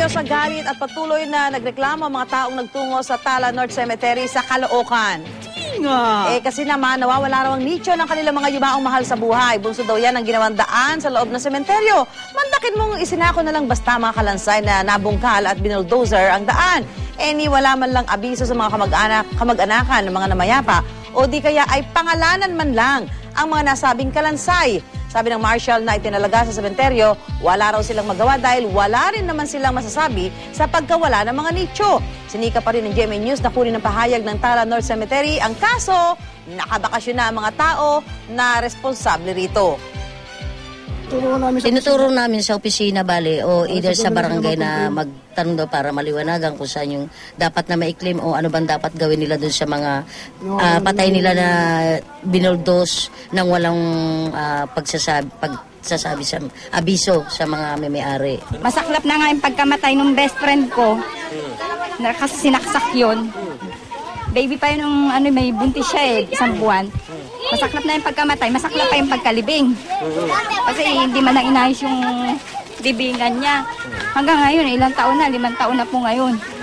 Dahil sa galit at patuloy na nagreklamo ang mga taong nagtungo sa Tala North Cemetery sa Caloocan. Kasi naman, nawawala raw ang nicho ng kanilang mga yumaong mahal sa buhay. Bunso daw yan ang ginawang daan sa loob ng sementeryo. Mandakin mong isinako na lang basta mga kalansay na nabungkal at binuldozer ang daan. Ni wala man lang abiso sa mga kamag-anakan ng mga namayapa o di kaya ay pangalanan man lang ang mga nasabing kalansay. Sabi ng marshal na itinalaga sa sementeryo, wala raw silang magawa dahil wala rin naman silang masasabi sa pagkawala ng mga nicho. Sinika pa rin ng GMA News na kunin ng pahayag ng Tala North Cemetery ang kaso, nakabakasyon na ang mga tao na responsable rito. Tinuturo namin sa opisina, bali, o either sa barangay na magtanong daw para maliwanagan kung saan yung dapat na maiklim o ano bang dapat gawin nila doon sa mga patay nila na binuldos ng walang pagsasabi sa abiso sa mga may-ari. Masaklap na nga yung pagkamatay ng best friend ko. Kasi sinaksak yun. Baby pa yun nung may buntis siya isang buwan. Masaklap na yung pagkamatay, masaklap pa yung pagkalibing. Kasi hindi man na inayos yung libingan niya. Hanggang ngayon, ilang taon na, 5 taon na po ngayon.